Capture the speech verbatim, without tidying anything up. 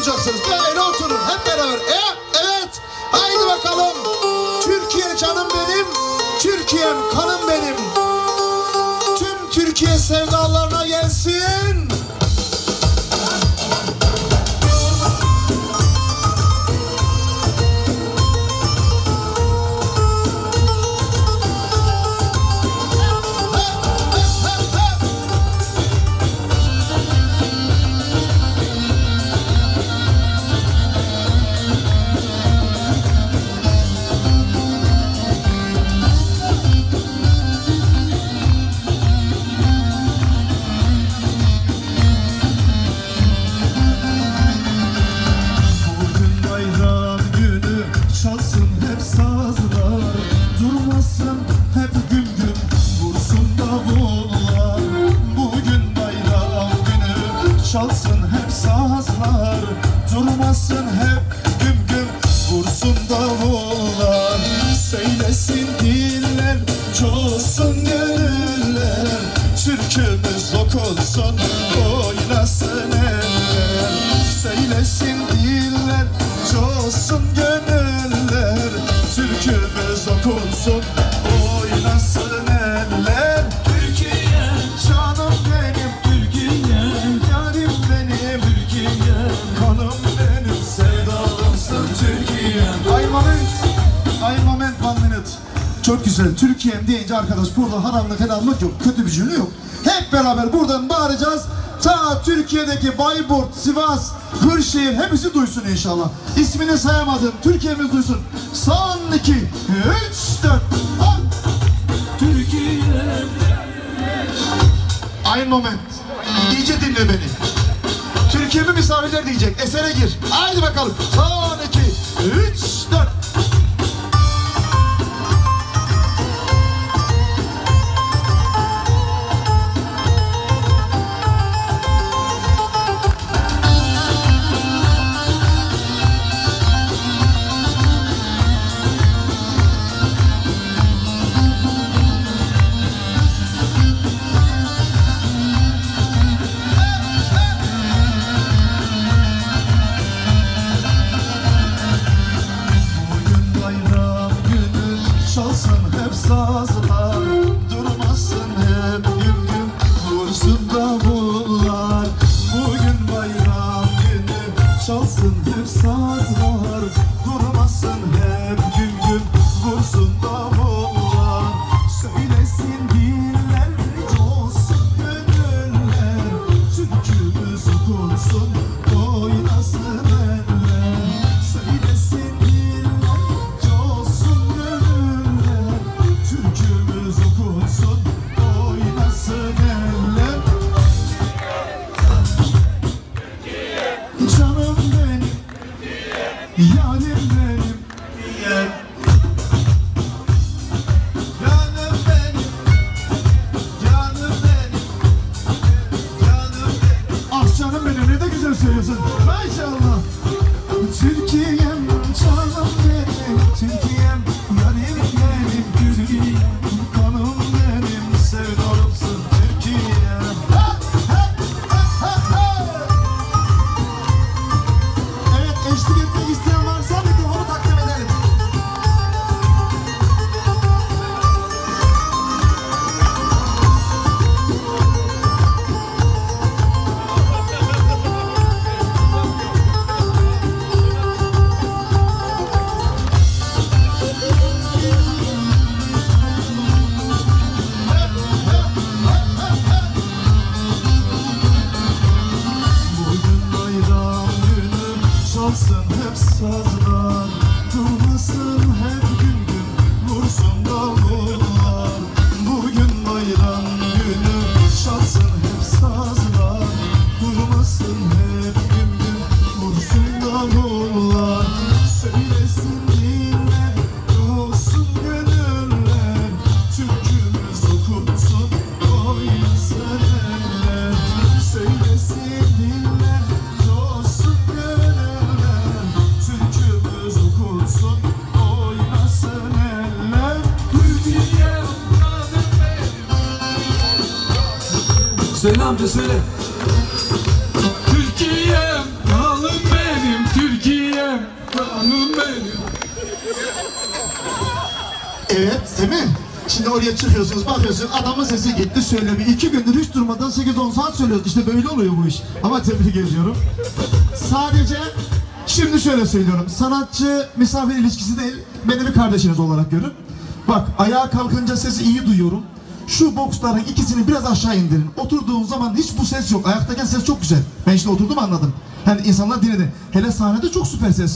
olacaksınız. Böyle oturun hep beraber. E, evet. Haydi bakalım. Türkiye canım benim. Türkiye'm kanım benim. Tüm Türkiye sevdalarına gelsin. Çalsın hep sazlar, durmasın hep güm güm, vursun davullar. Söylesin diller, coşsun gönüller, türkümüz okunsun, oynasın eller. Söylesin diller, coşsun gönüller, türkümüz okunsun, oynasın eller. Türkiye canım benim, Türkiye yarim benim, Türkiye kanım benim, sevdalımsın Türkiye. Ay moment, ay moment, one minute. Çok güzel. Türkiye'm deyince arkadaş burada haramlık helallık yok, kötü bir cümle yok. Hep beraber buradan bağıracağız. Ta Türkiye'deki Bayburt, Sivas, Kırşehir hepsi duysun inşallah. İsmini sayamadım. Türkiye'miz duysun. Son iki, üç, dört, on. Türkiye. Aynı moment. İyice dinle beni. Türkiye'mi misafirler diyecek. Esere gir. Haydi bakalım. Son iki, üç, dört. Çalsın hep sazlar, durmasın hep güm güm, vursun davullar. Bugün bayram günü, çalsın hep sazlar, durmasın hep güm güm, vursun davullar. Söylesin diller, coşsun gönüller, türkümüz okunsun, oynasın eller. Söylesin diller, coşsun gönüller, türkümüz okunsun, oynasın eller. Canım benim, yarim benim, canım benim, canım benim, canım benim. Ah canım benim, ne de güzel söylüyorsun. Maşallah. Türkiye'm canım benim, Türkiye'm yarim benim, Türkiye'm kanım benim, sevdalımsın Türkiye'm. Ha, ha, ha, ha, ha. Evet, eşlik etmek isteyen varsa mikrofonu takdim edelim. Bugün bayram günü, çalsın hep sazlar, durmasın hep güm güm, vursun davullar. Bugün bayram günü, çalsın hep sazlar, durmasın hep güm güm, vursun davullar. Söylesin diller, coşsun gönüller, türkümüz okunsun, oynasın eller. Söylesin diller, coşsun gönüller, türkümüz okunsun, oynasın eller. Türkiye'm canım benim. Söyle amca söyle. Türkiye'm canım benim. Evet, değil mi? Şimdi oraya çıkıyorsunuz, bakıyorsun adamın sesi gitti söylemiyor. İki gündür hiç durmadan sekiz on saat söylüyoruz. İşte böyle oluyor bu iş. Ama tebrik ediyorum. Sadece şimdi şöyle söylüyorum. Sanatçı misafir ilişkisi değil, beni bir kardeşiniz olarak görün. Bak ayağa kalkınca sesi iyi duyuyorum. Şu boksların ikisini biraz aşağı indirin. Oturduğun zaman hiç bu ses yok. Ayaktayken ses çok güzel. Ben işte oturdum anladım. Yani insanlar dinledi. Hele sahnede çok süper ses.